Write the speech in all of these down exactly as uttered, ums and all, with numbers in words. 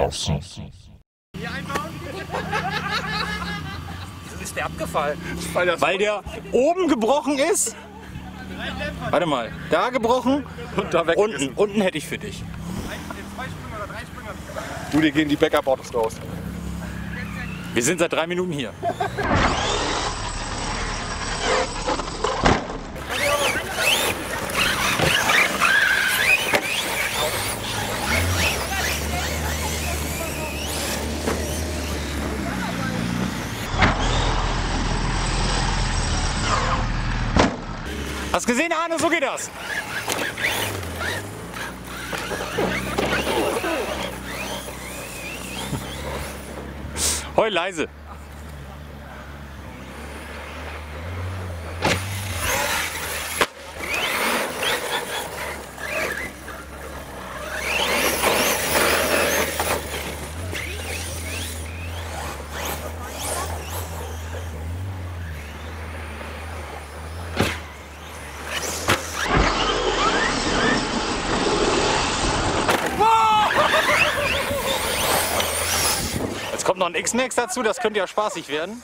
draußen. Hier einbauen? Wieso ist der abgefallen? Weil, das Weil der oben gebrochen ist. Warte mal, da gebrochen und da weg unten, ist. unten hätte ich für dich. Zwei Sprünge oder drei Sprünge. Du, dir gehen die Backup-Autos raus. Wir sind seit drei Minuten hier. Hast gesehen, Arne? So geht das. Heul leise. Jetzt kommt noch ein X-Max dazu, das könnte ja spaßig werden.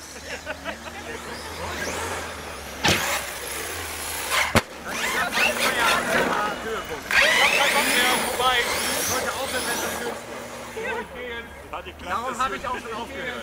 Darum habe ich auch schon aufgehört.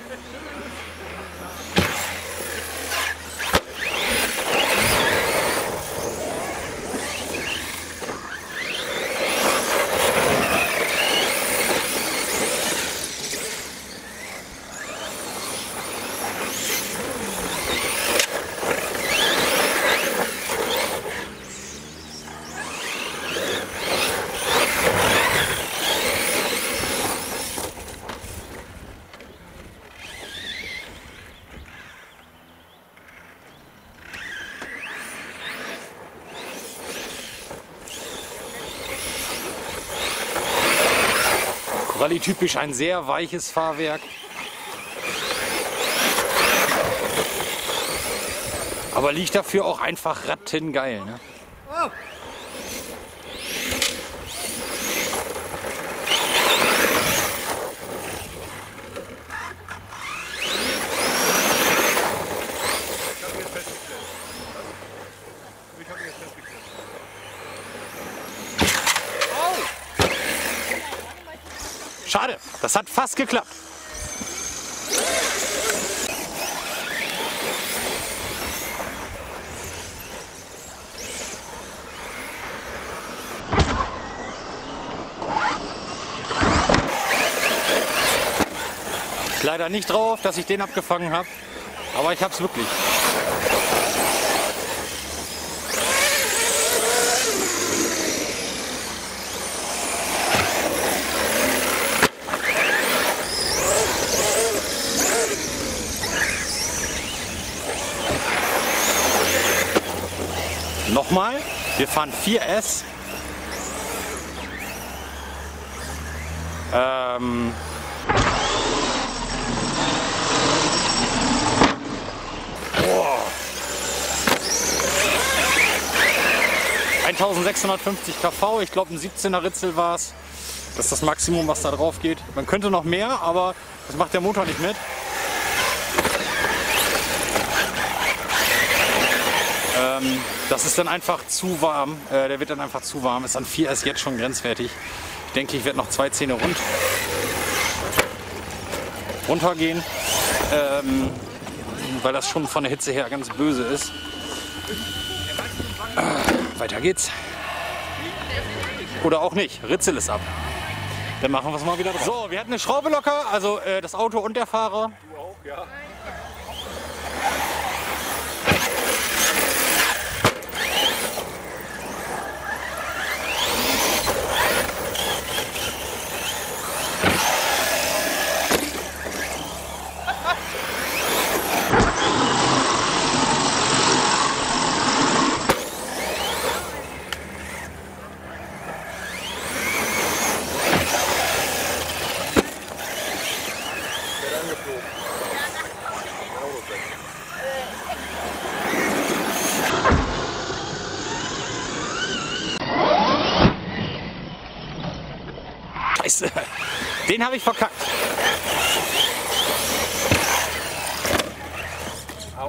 Rallye typisch ein sehr weiches Fahrwerk. Aber liegt dafür auch einfach rattengeil, ne? Oh. Schade, das hat fast geklappt. Leider nicht drauf, dass ich den abgefangen habe, aber ich habe es wirklich. Nochmal, wir fahren vier S. Ähm Boah. eintausendsechshundertfünfzig KV, ich glaube ein siebzehner Ritzel war es. Das ist das Maximum, was da drauf geht. Man könnte noch mehr, aber das macht der Motor nicht mit. Ähm, das ist dann einfach zu warm. Äh, der wird dann einfach zu warm. Ist an vier S jetzt schon grenzwertig. Ich denke, ich werde noch zwei Zähne rund runtergehen, ähm, weil das schon von der Hitze her ganz böse ist. Äh, weiter geht's. Oder auch nicht. Ritzel ist ab. Dann machen wir es mal wieder drauf. So, wir hatten eine Schraube locker, also äh, das Auto und der Fahrer. Du auch, ja. Scheiße. Den habe ich verkackt. Au.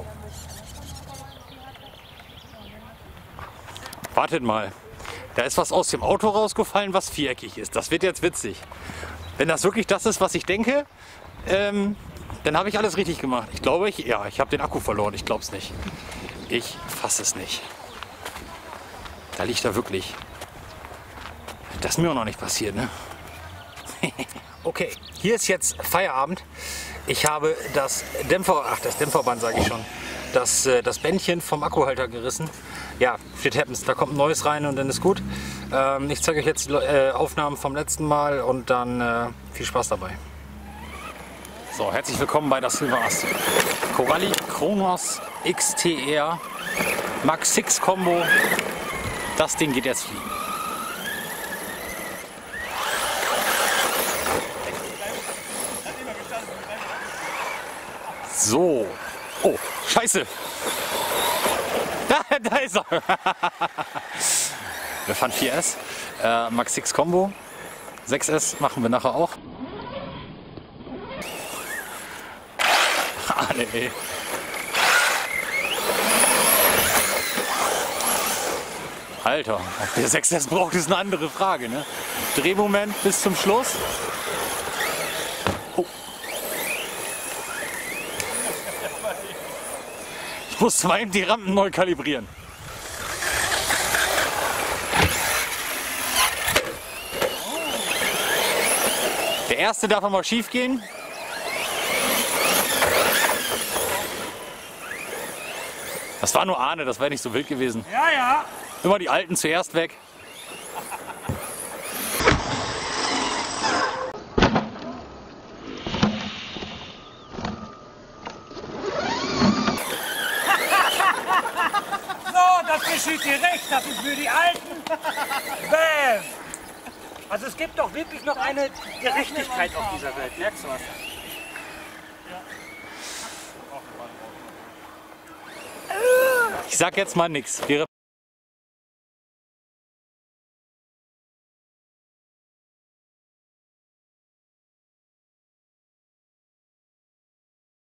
Wartet mal. Da ist was aus dem Auto rausgefallen, was viereckig ist. Das wird jetzt witzig. Wenn das wirklich das ist, was ich denke, ähm, dann habe ich alles richtig gemacht. Ich glaube, ich, ja, ich habe den Akku verloren. Ich glaube es nicht. Ich fasse es nicht. Da liegt er wirklich. Das ist mir auch noch nicht passiert, ne? Okay, hier ist jetzt Feierabend. Ich habe das Dämpfer, ach das Dämpferband sage ich schon, das, äh, das Bändchen vom Akkuhalter gerissen. Ja, shit happens, da kommt ein neues rein und dann ist gut. Ähm, ich zeige euch jetzt die äh, Aufnahmen vom letzten Mal und dann äh, viel Spaß dabei. So, herzlich willkommen bei der Silverast. Corally Kronos X T R Max sechs Combo. Das Ding geht jetzt fliegen. So. Oh, scheiße. Da, da ist er. Wir fahren vier S. Äh, Max sechs Combo. sechs S machen wir nachher auch. Ah, nee. Alter, ob der sechs S braucht, ist eine andere Frage, ne? Drehmoment bis zum Schluss. Oh. Ich muss zwar eben die Rampen neu kalibrieren. Der erste darf mal schief gehen. Das war nur Ahne, das wäre nicht so wild gewesen. Ja, ja. Immer die Alten zuerst weg. So, das geschieht dir recht, das ist für die Alten. Bäm. Also es gibt doch wirklich noch eine Gerechtigkeit auf dieser Welt, merkst du was? Ich sag jetzt mal nichts.